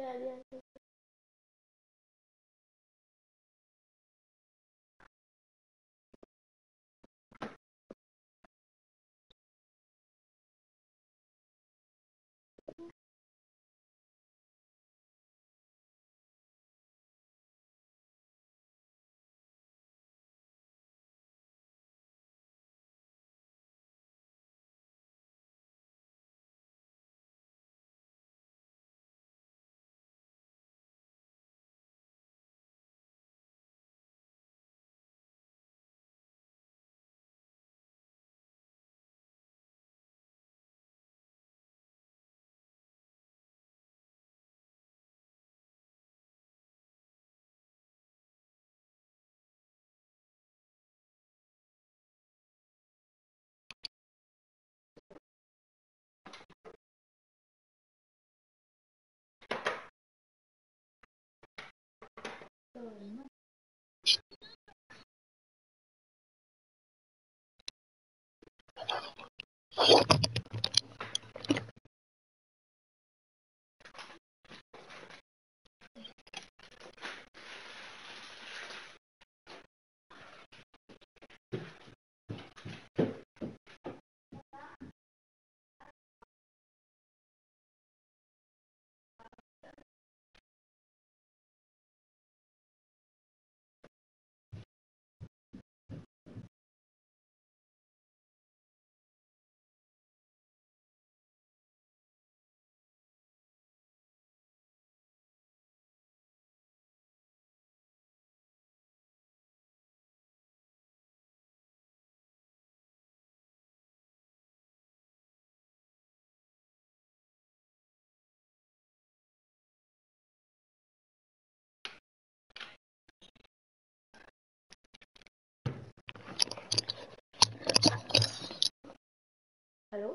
Allô?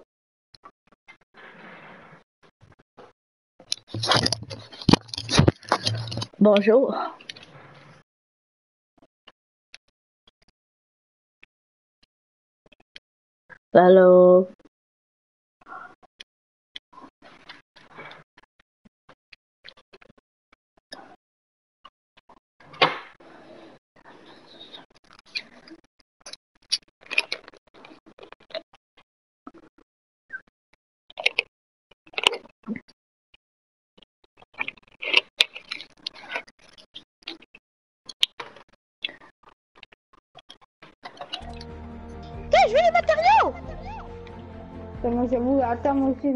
Bonjour. Allô? Je veux les matériaux! Moi j'avoue, attends moi aussi.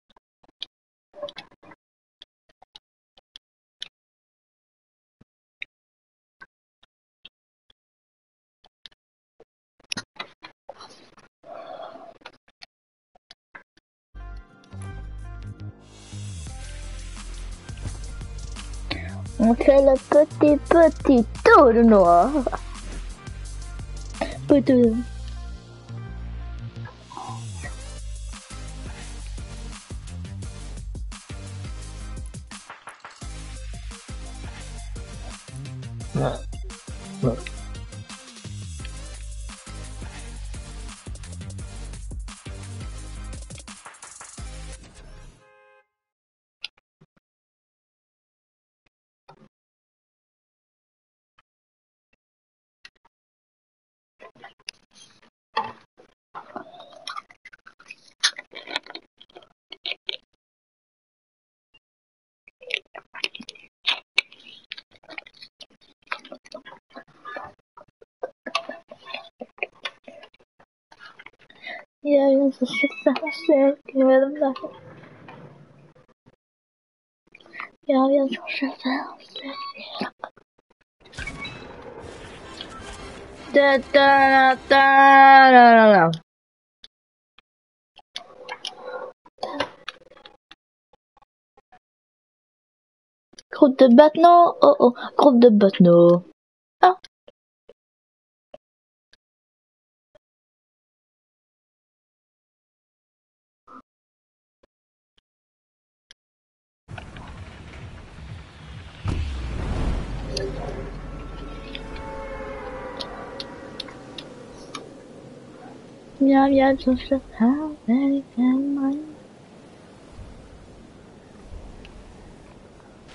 On fait le petit tournoi. Petit. Jag är så säker. Jag är så säker. Da. Groupe de Batno. Oh, groupe de Batno. Ah. Jag är så säker.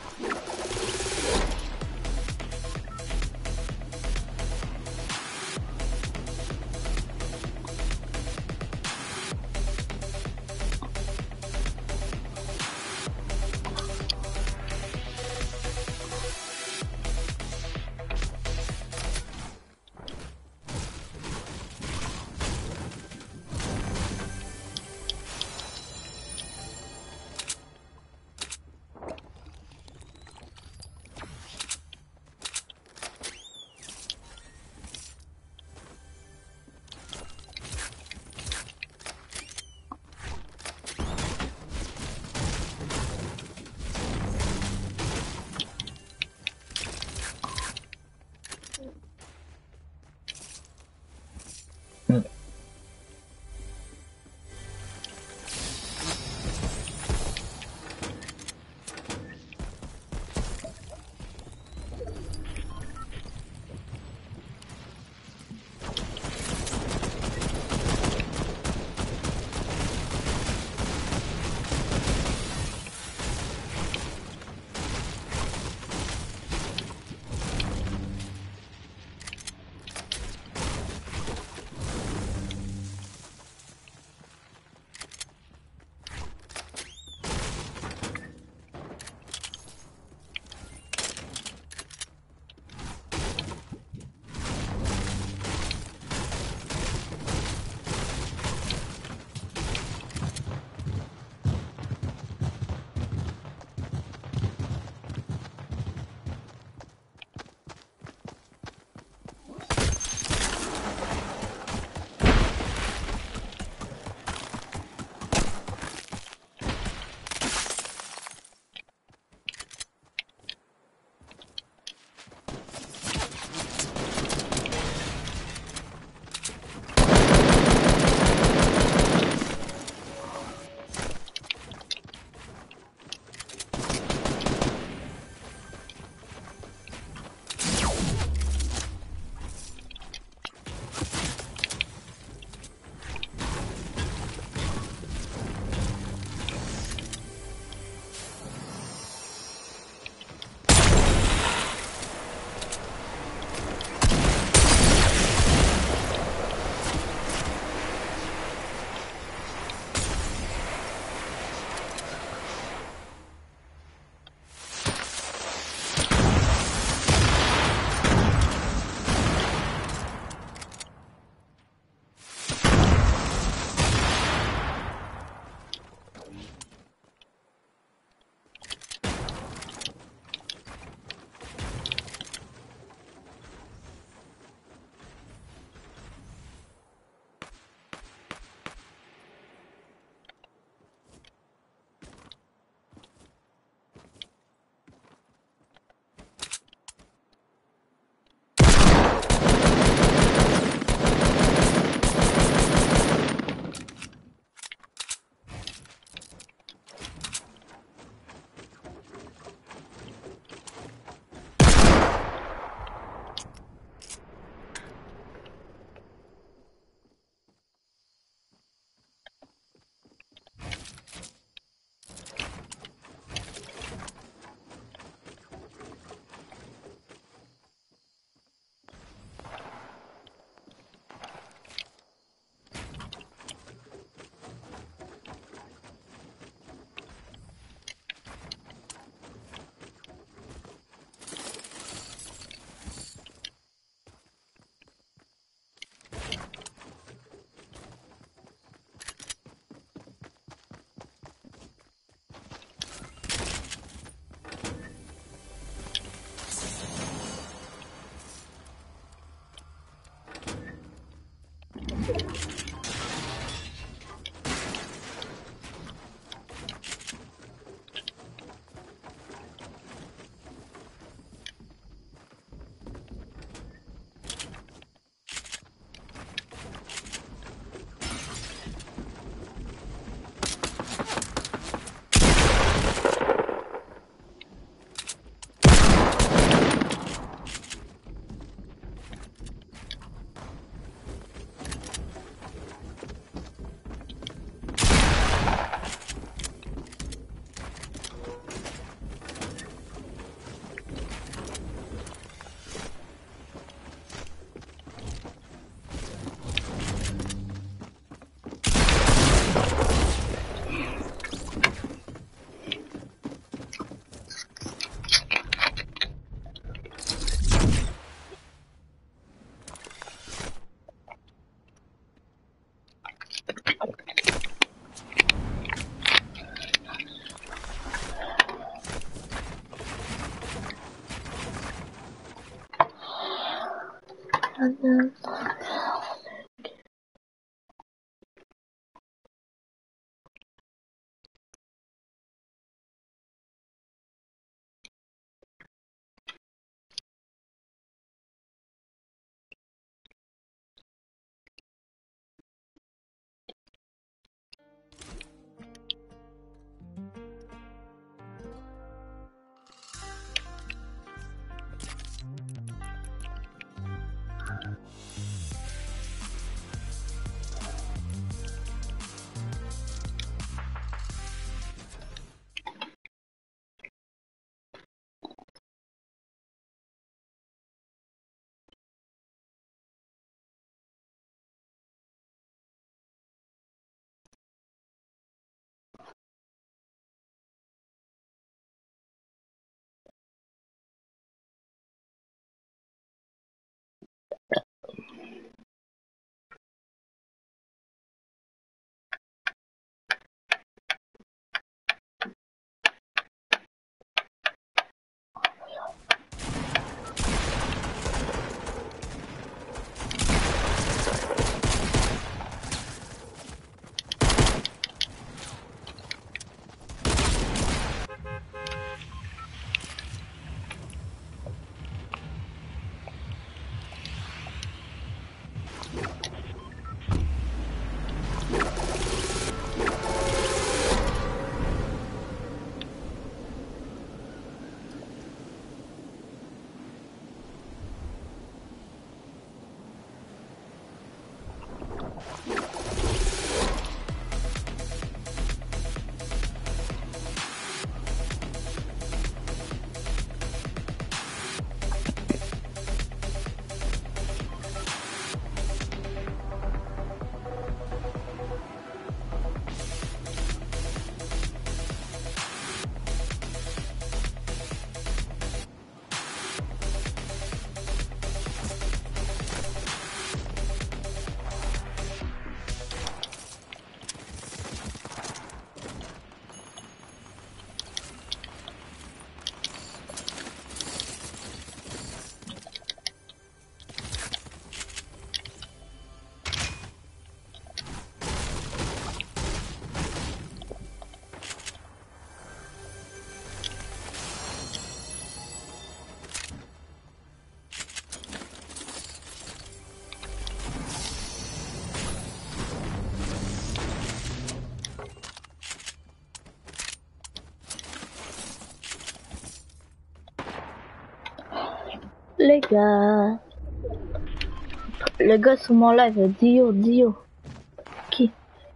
Les gars sur mon live, Dio. Qui?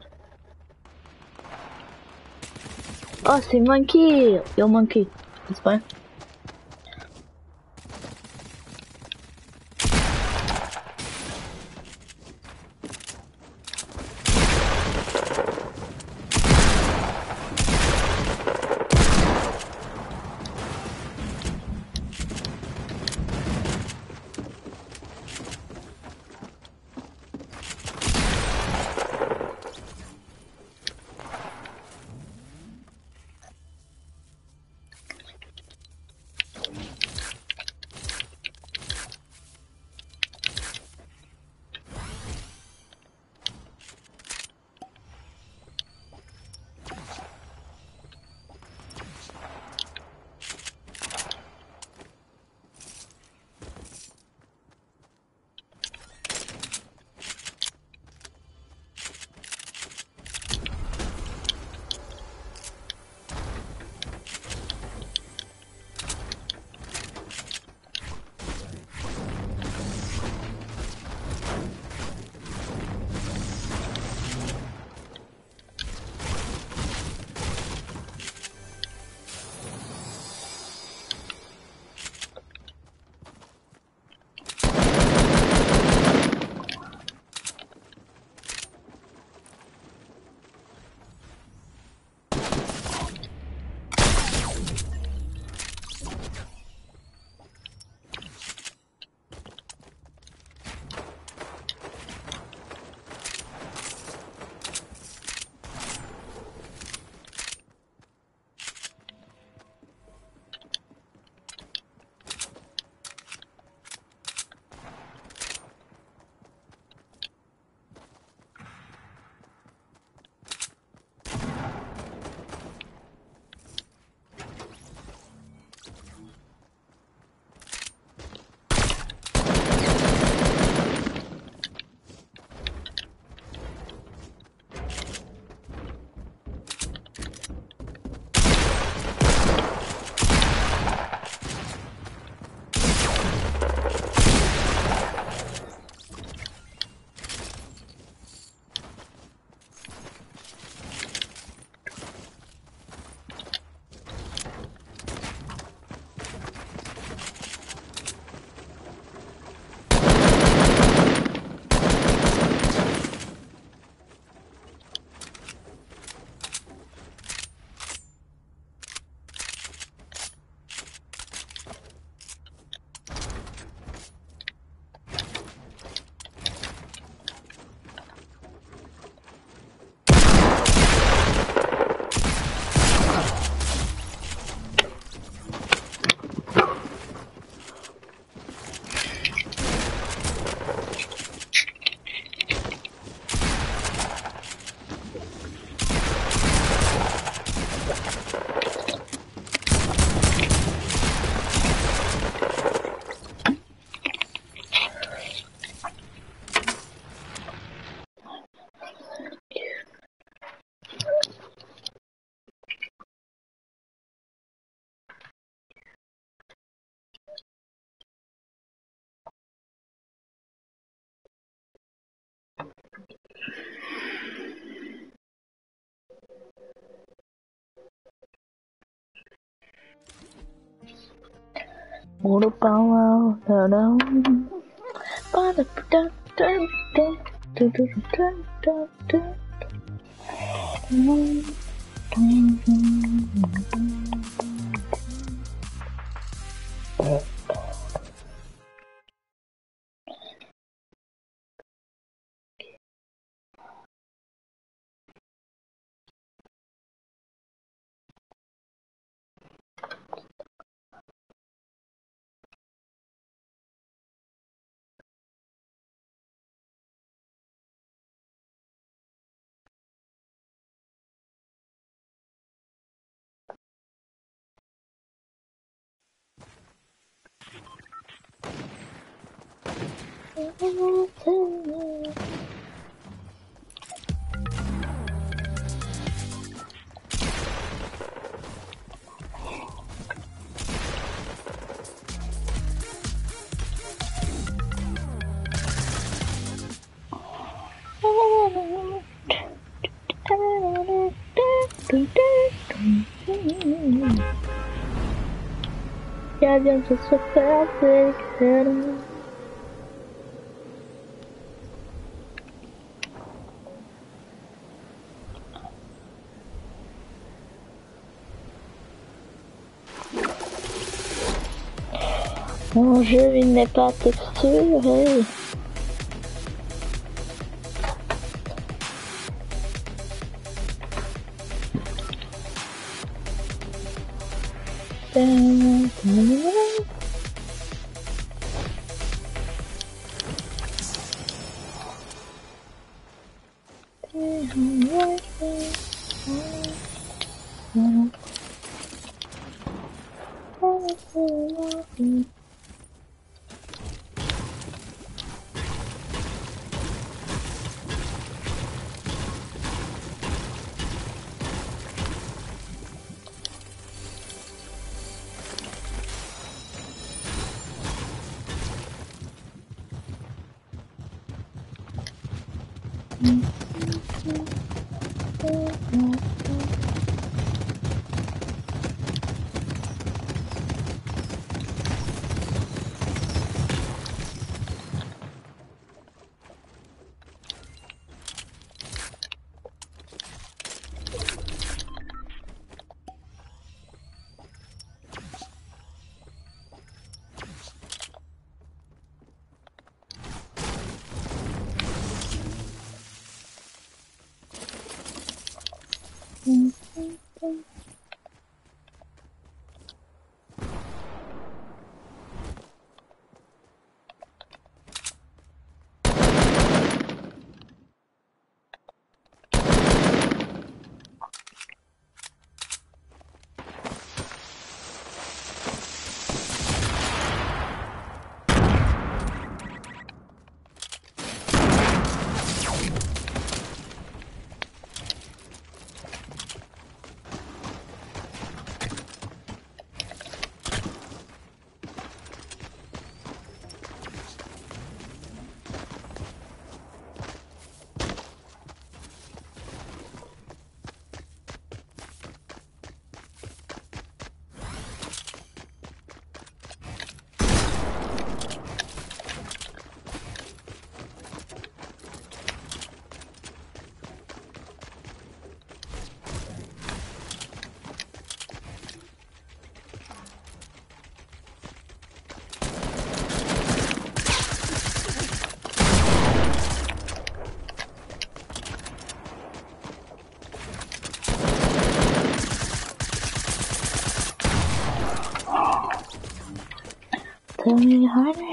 Oh, c'est Monkey. Yo, Monkey. C'est pas. Ya bien que se perde, pero... Mon jeu, il n'est pas texturé. Tell me how to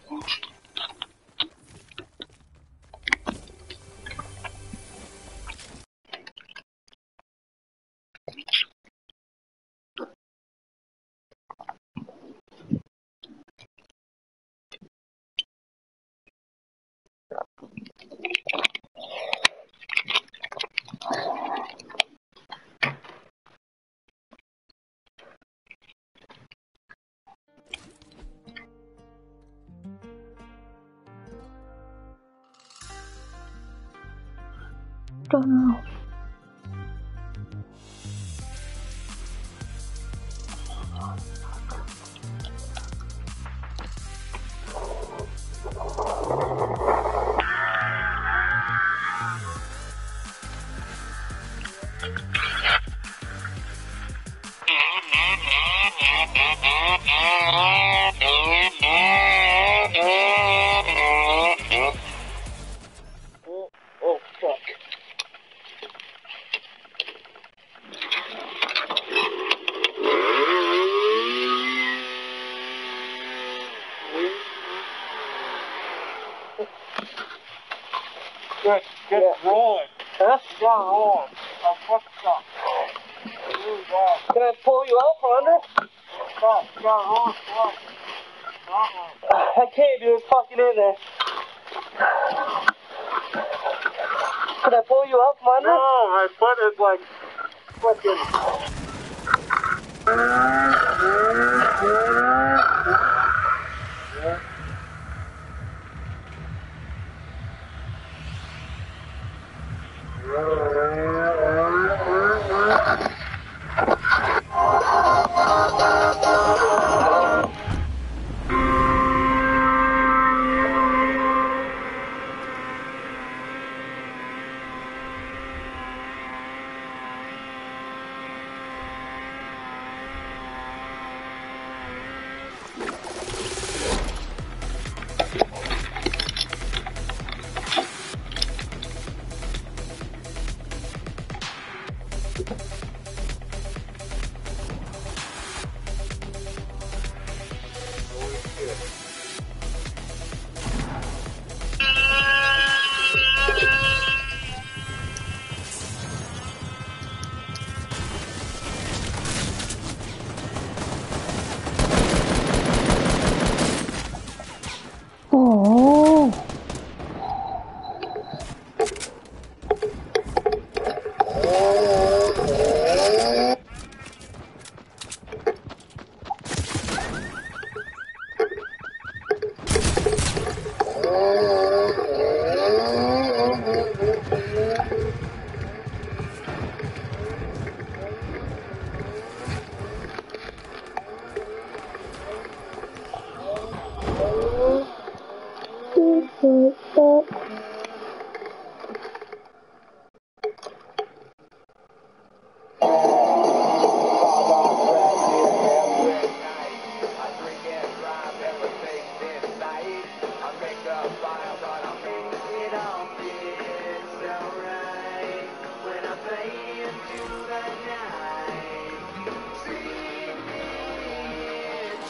don't know. Oh fuck. Get rolling. Huh? You gotta roll. I'm fucked up. Can I pull you out from under? Stop. You gotta roll slow. I can't, dude. It's fucking in there. Can I pull you out from under? No, my foot is like fucking...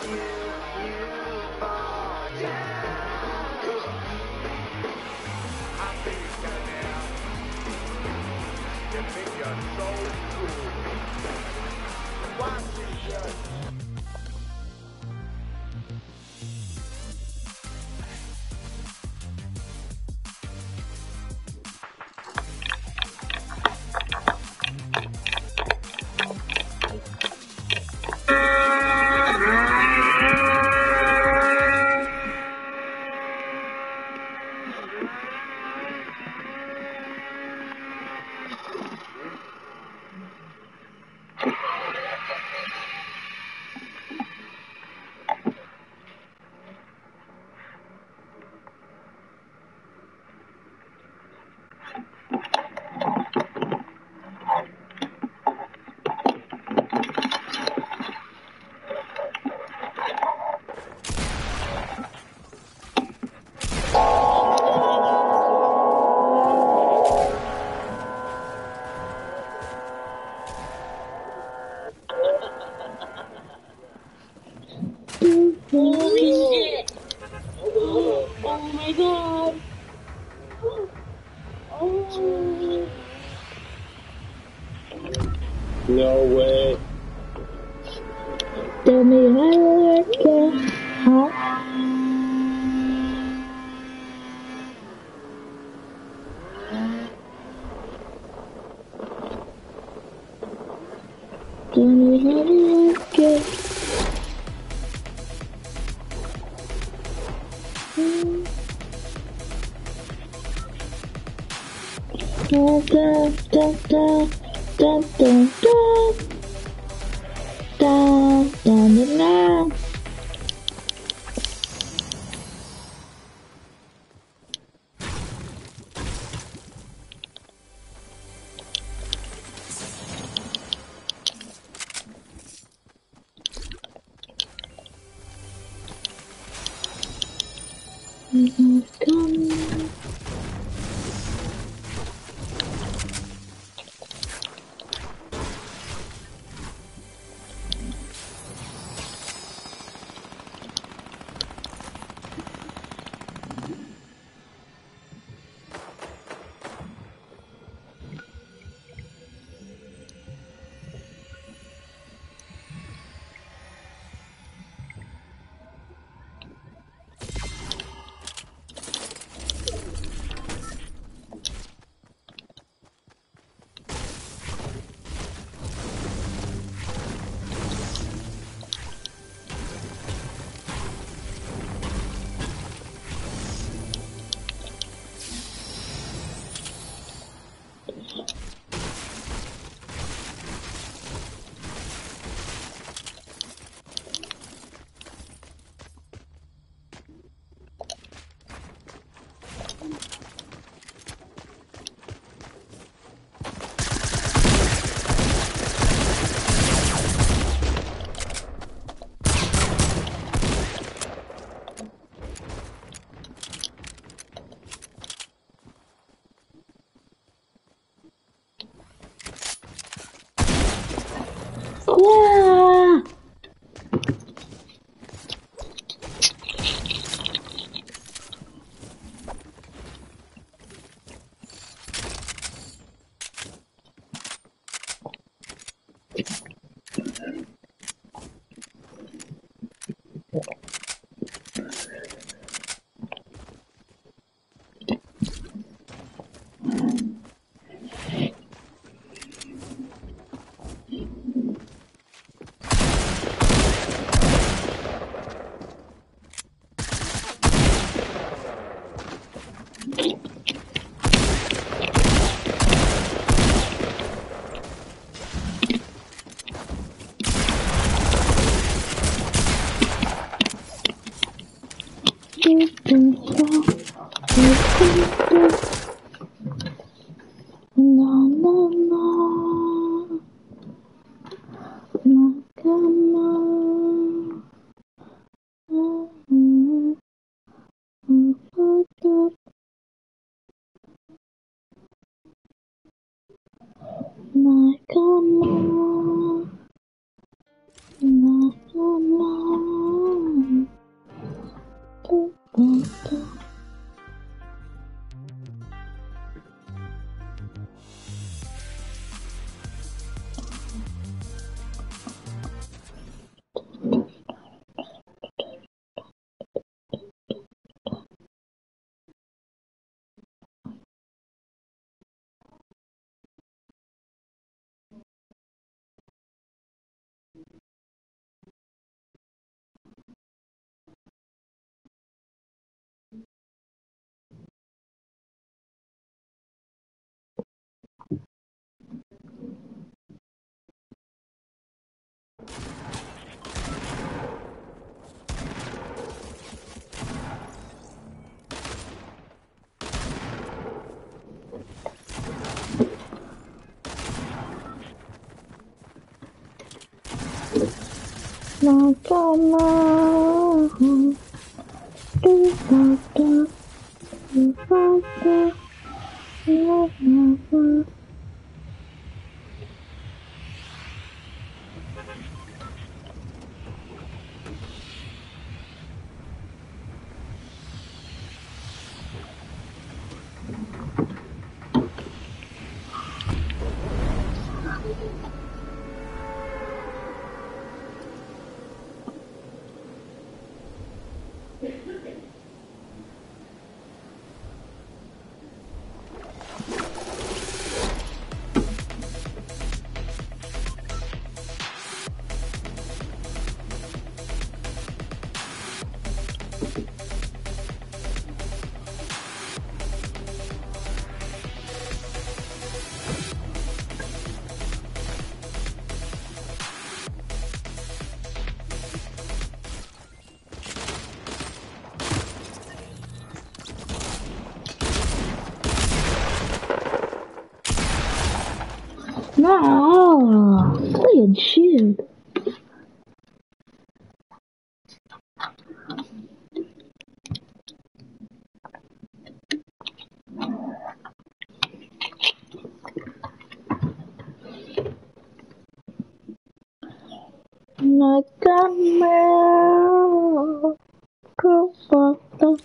Holy shit! Oh my god! Oh! No way. Tell me how to work it. Huh? Tell me how to work it. Da da da da da da da da da da. Come. Quoi? Na na na, na na na na na. No, play a shield. Nakamel, Kupata.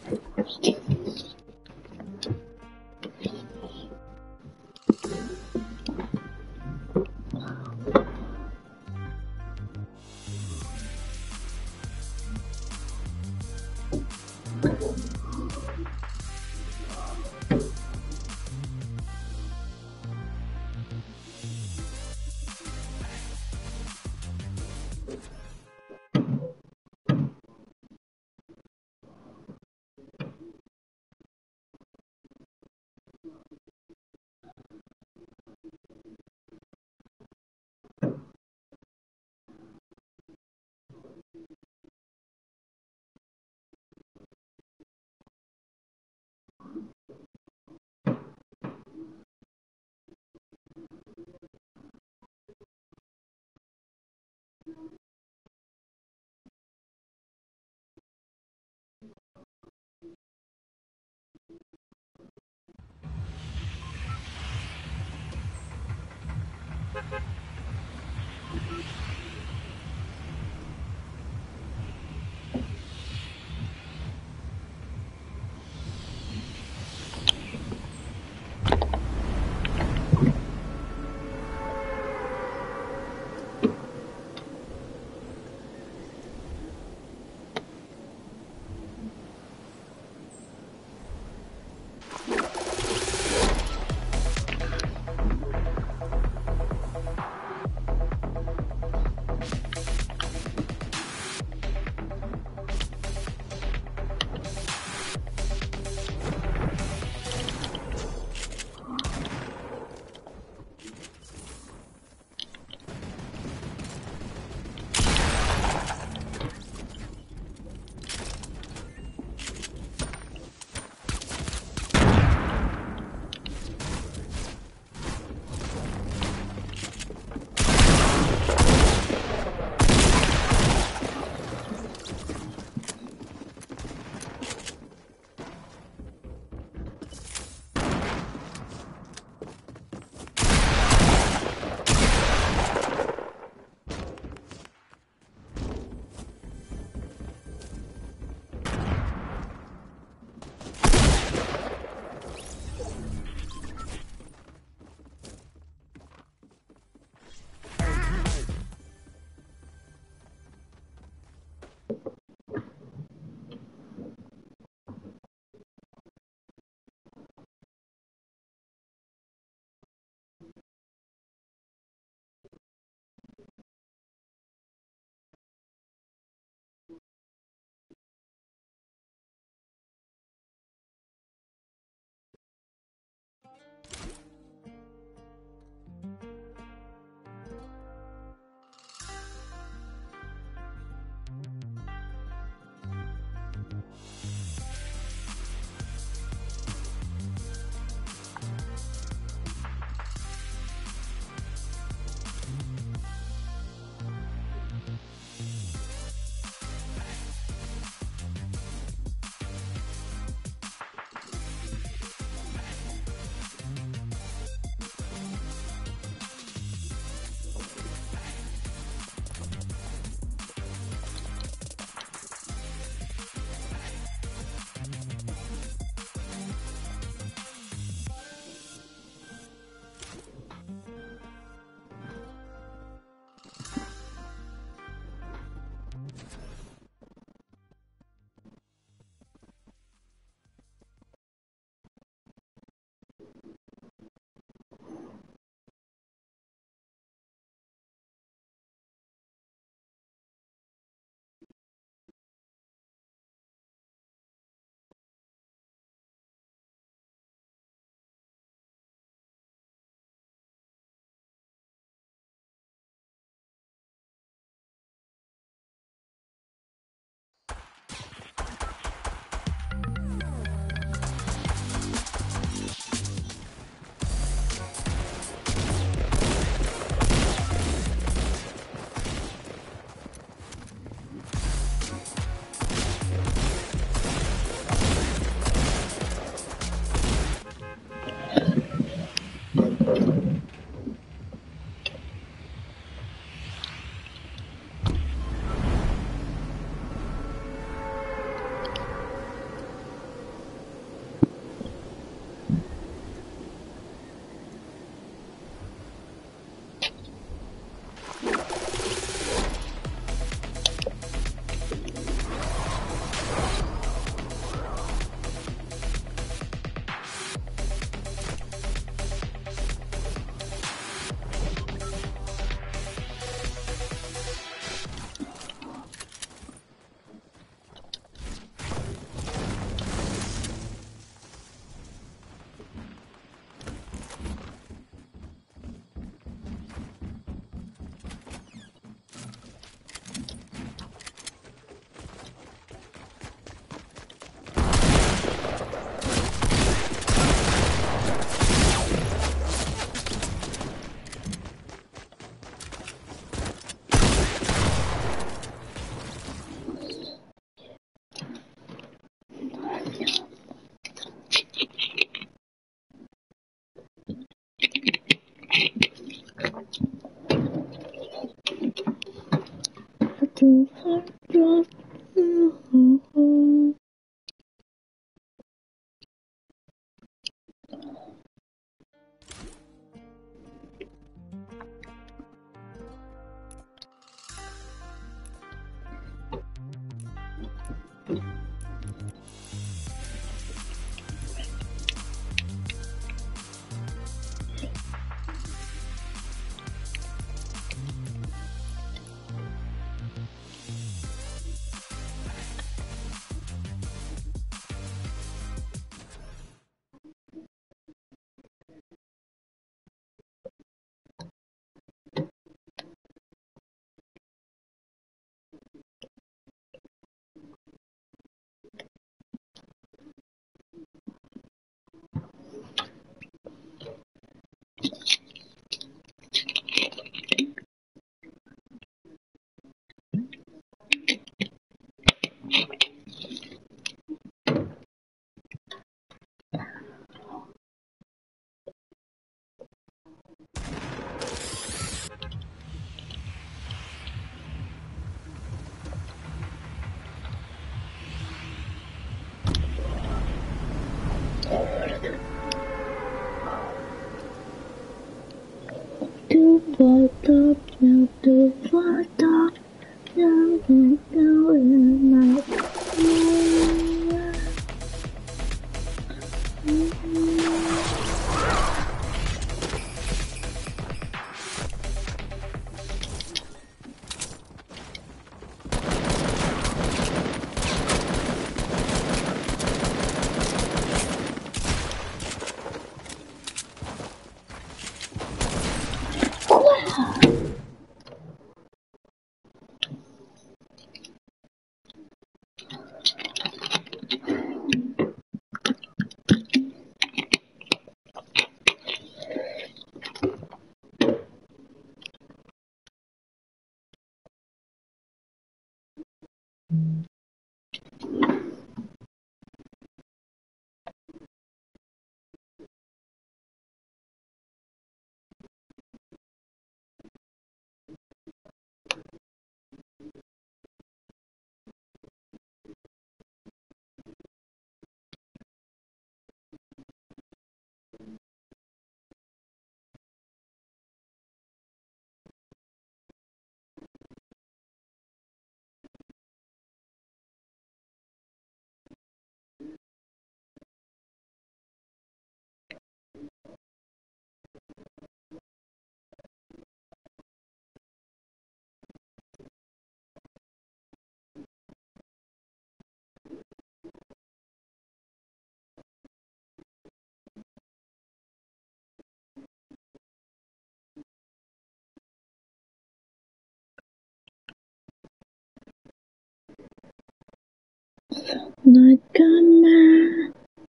Like a man,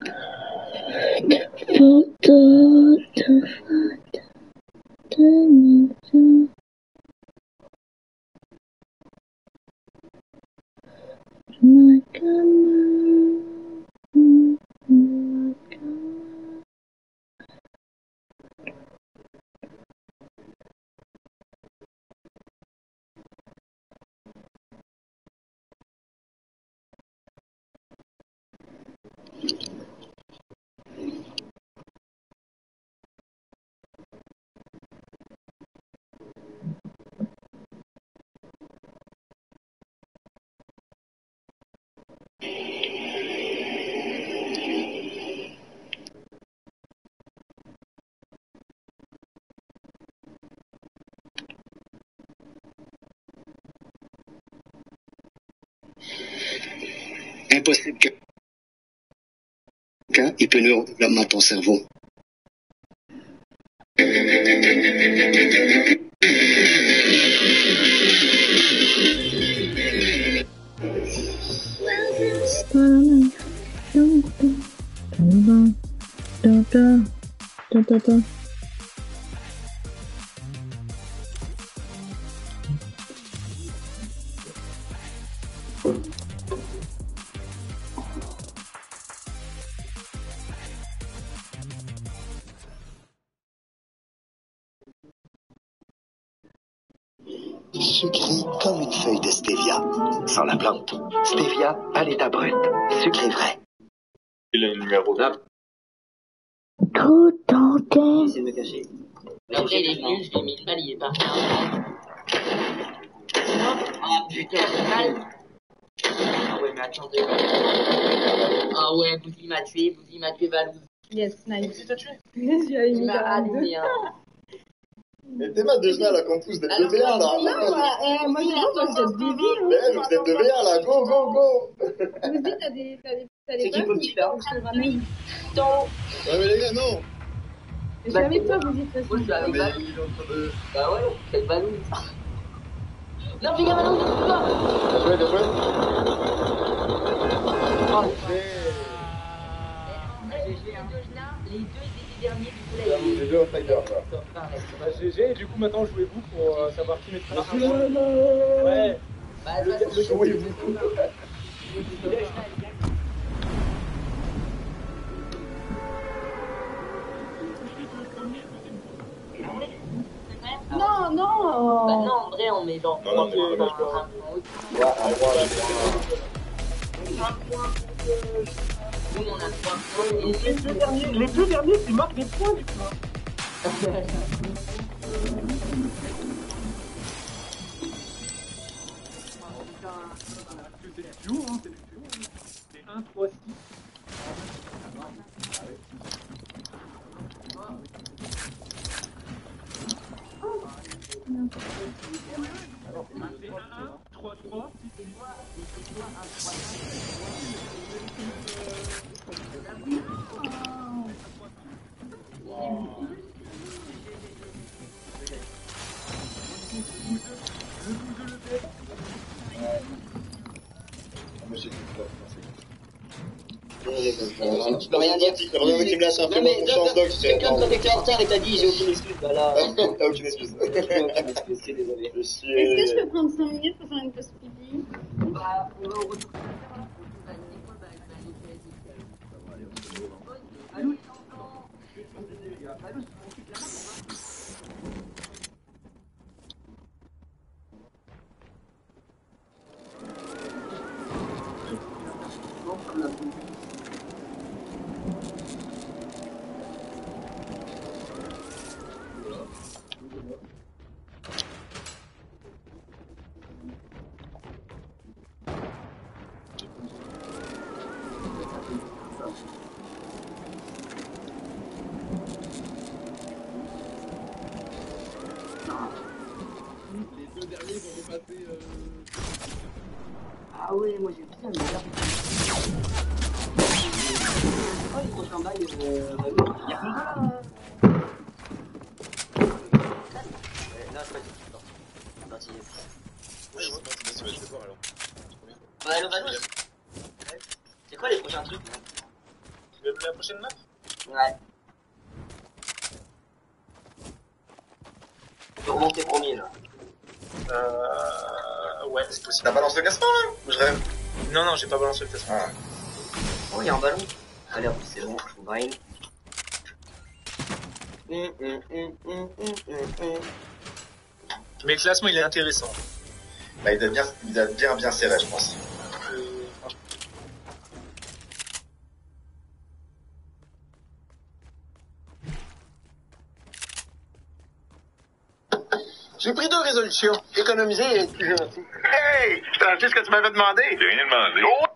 photo to find the like a man, like a man. Impossible qu'un il peut nuire au développement de ton cerveau. sucrée comme une feuille de stevia. Sans la plante, stevia à l'état brut, sucré vrai. Il a le numéro là. Tout en tête. J'essaie de me cacher. Après, il est venu, je lui ai mis une balle, il est parti en balle. Ah putain, c'est mal. Ah ouais, mais attends deux. Ah ouais, Bouzy m'a tué Valouz. Yes, nice. Qui t'a tué? J'avais Il mis m'a 42. allumé, hein. Mais t'es mal déjà là qu'on pousse d'être 2v1 là. Non, moi j'ai dit, vous êtes débiles. Mais vous êtes 2v1 là, go go go. Vas-y, t'as des C'est qui balles, peut qui là je te ramène. Ouais mais les gars non. Je suis avec toi, vous dites de toute Moi, je suis façon. avec Mais Valouz. il est en train de... Bah ouais, c'est Valouz. Non, fais gaffe, Valouz, ne bouge pas. Bien joué, bien joué. Les deux étaient derniers, du coup, là, Les deux outsiders là. Bah, GG, et du coup maintenant jouez-vous pour savoir qui mettra un point. Ouais. Bah, de toute façon, Jouez-vous. Non, non. bah non, en vrai, on met genre Non, non, mais un dommage, point. Nous, on a 3 points. Et Les deux derniers, tu marques des points du coup. C'est le duo, hein, c'est le duo. C'est 1, 3, 6. Alors, 3, 3. Tu peux rien dire. Rien qui me laisse un peu Non, mais mon chance doc. c'est comme quand t'étais en retard et t'as dit j'ai aucune excuse. Bah là, T'as aucune excuse. j'ai aucune excuse, c'est désolé. Je suis... Est-ce que je peux prendre 5 minutes pour faire une pause pipi? bah, on va au retour. Ah ouais, moi j'ai vu ça, mais là... Oh, les prochains bails, il y a plus là. Là, je crois que c'est parti. C'est parti. Ouais, je vais voir alors. Bah, allô, Valouz. C'est quoi les prochains trucs là? Tu veux la prochaine map? Ouais. Tu remontes tes premiers là. Ouais, c'est possible. T'as balancé le classement là? Ou je rêve? Non, non, j'ai pas balancé le classement. Ah. Oh, il y a un ballon. Allez, hop, c'est bon, je vous brain. Mais le classement il est intéressant. Bah, il doit bien serré, je pense. J'ai pris 2 résolutions. Économiser et être plus gentil. Hey! Je t'ai acheté ce que tu m'avais demandé. J'ai rien demandé. Oh!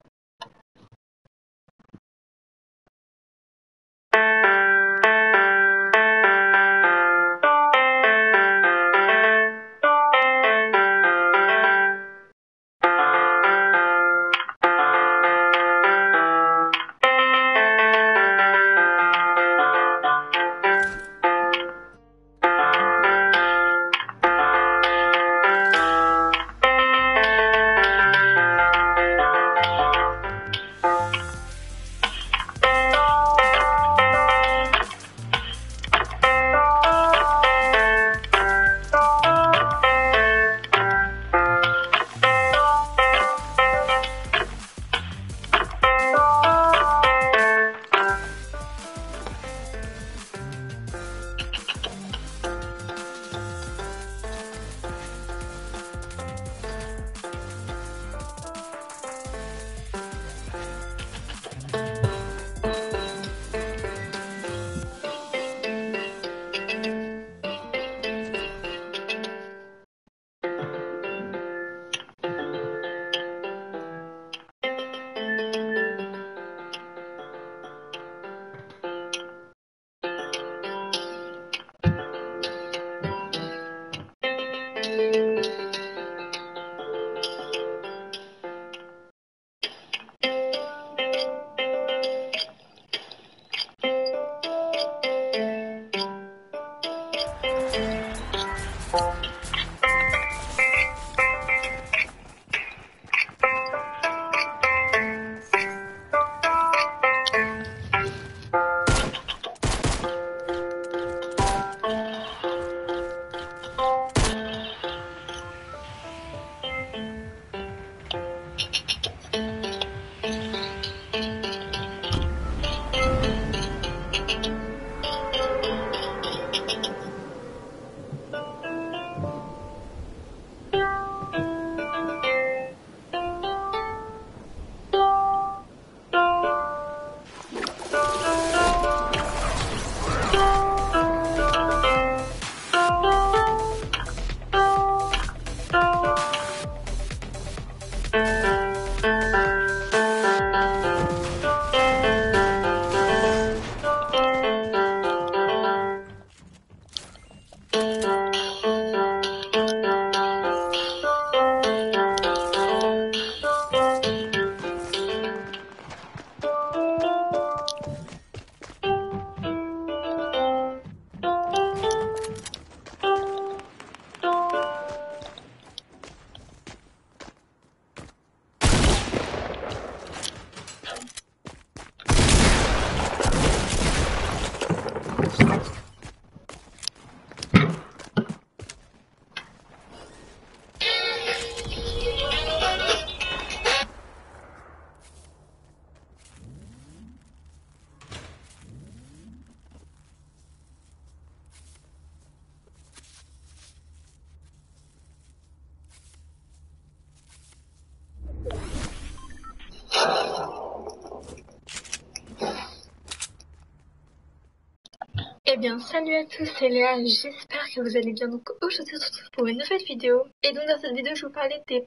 Eh bien, salut à tous, c'est Léa, j'espère que vous allez bien. Donc aujourd'hui, on se retrouve pour une nouvelle vidéo. Et donc dans cette vidéo, je vais vous parler des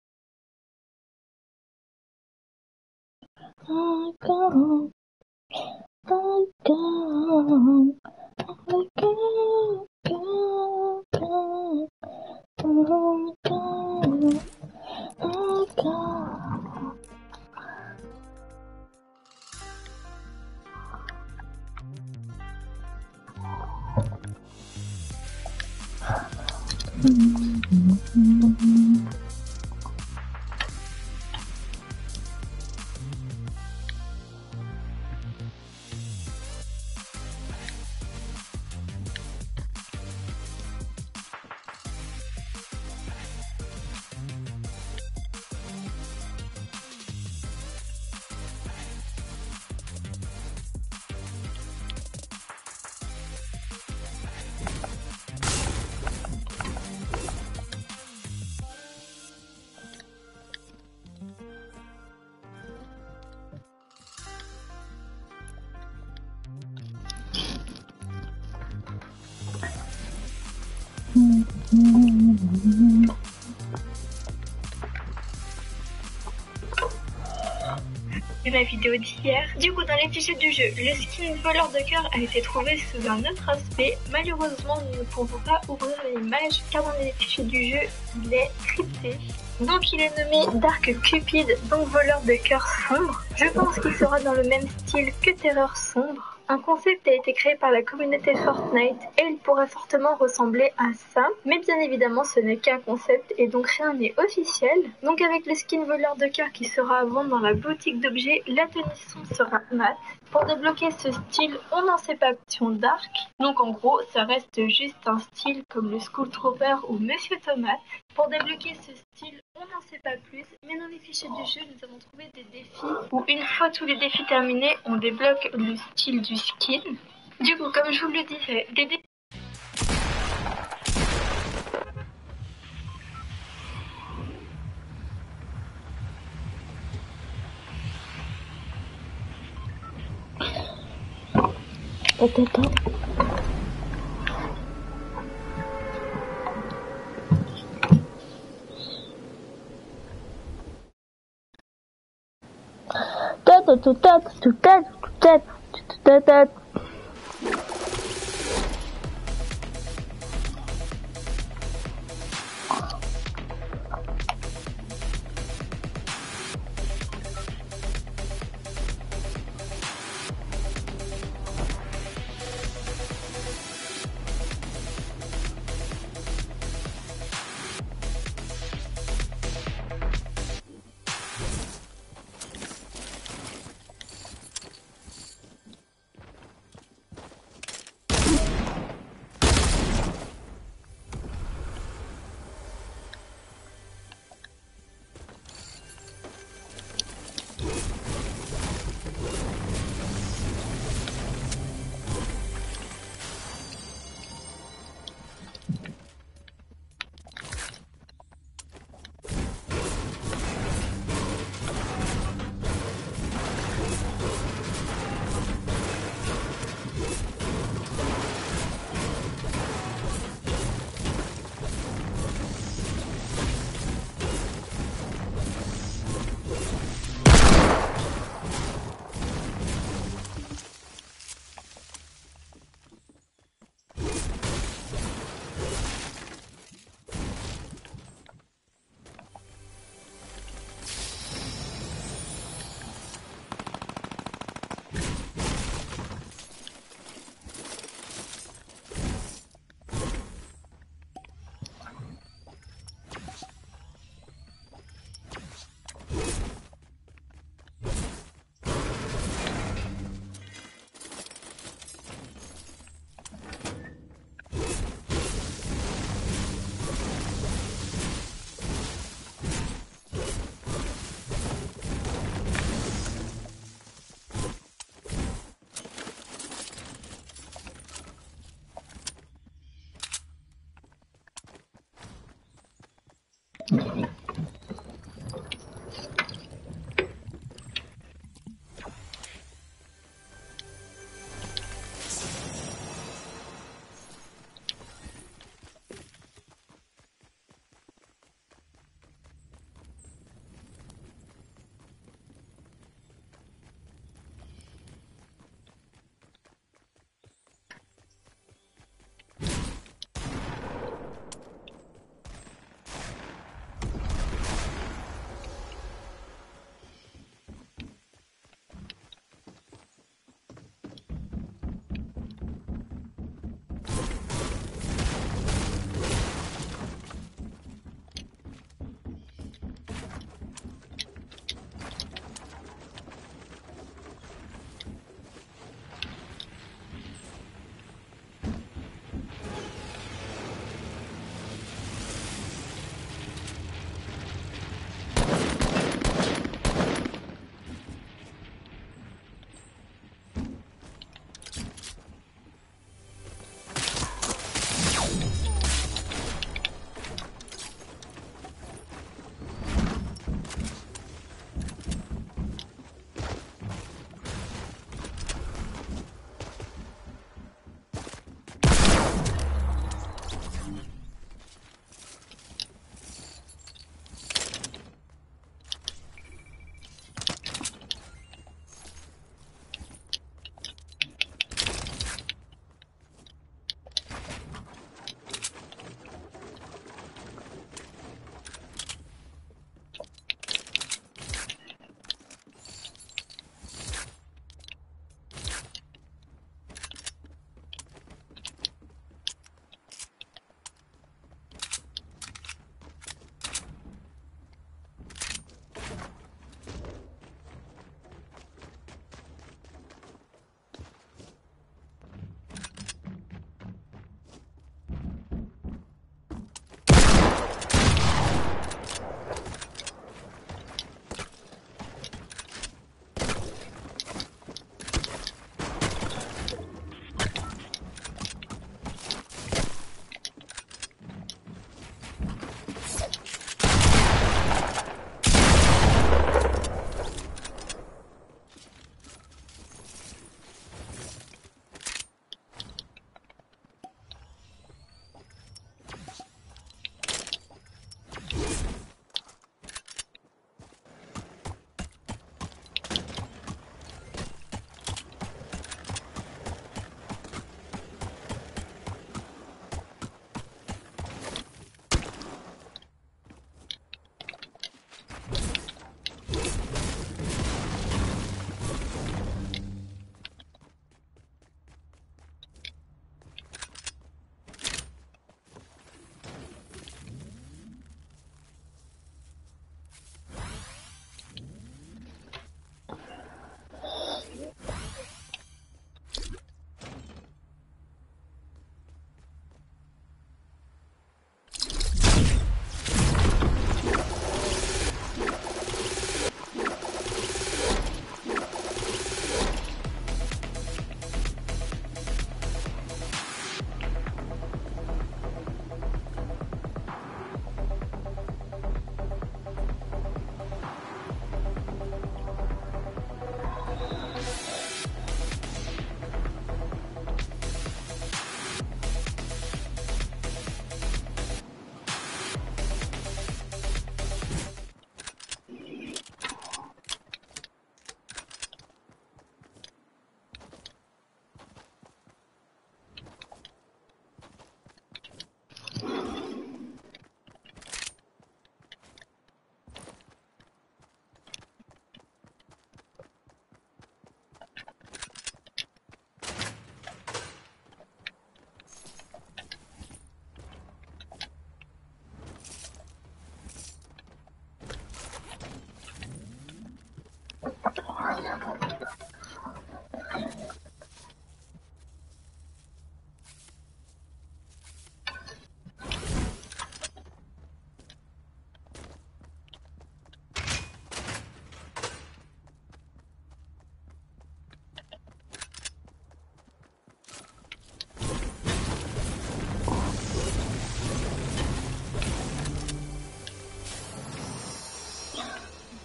ma vidéo d'hier. Du coup, dans les fichiers du jeu, le skin voleur de cœur a été trouvé sous un autre aspect. Malheureusement, nous ne pouvons pas ouvrir l'image car dans les fichiers du jeu, il est crypté. Donc il est nommé Dark Cupid, donc voleur de cœur sombre. Je pense qu'il sera dans le même style que Terreur sombre. Un concept a été créé par la communauté Fortnite et il pourrait fortement ressembler à ça, mais bien évidemment ce n'est qu'un concept et donc rien n'est officiel. Donc avec le skin voleur de cœur qui sera à vendre dans la boutique d'objets, la tenue son sera mat. Pour débloquer ce style, on n'en sait pas option dark, donc en gros ça reste juste un style comme le Skull Trooper ou Monsieur Tomate. Pour débloquer ce style, on n'en sait pas plus, mais dans les fichiers du jeu, nous avons trouvé des défis où une fois tous les défis terminés, on débloque le style du skin. Du coup, comme je vous le disais, des défis...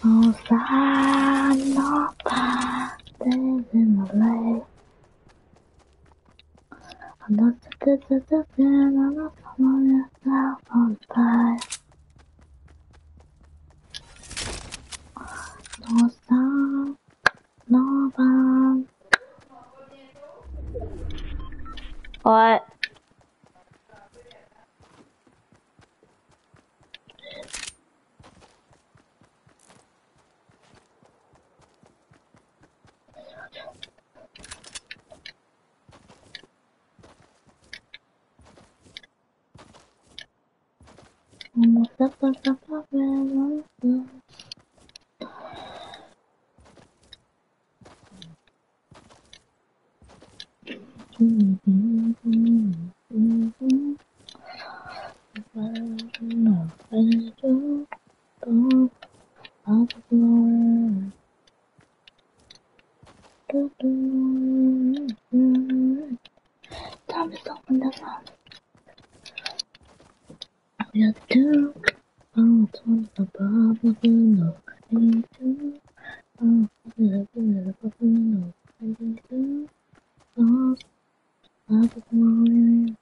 Oh, sign of days in the lake. I'm not the I'm not someone yourself on fire. No sound, no bound. What? Almost up. Time to stop on the phone. We are two. Oh, it's one of the problems you know. I need to. Oh, it's a problem you know. I need to. Oh, I just want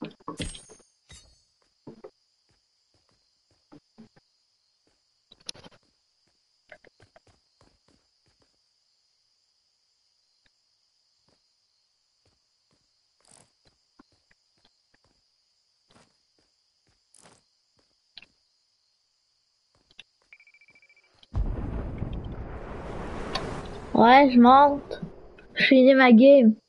Ouais, je monte. Je finis ma game.